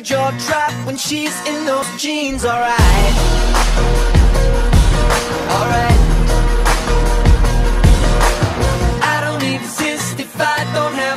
her jaw drop when she's in those jeans. Alright, alright. I don't exist if I don't have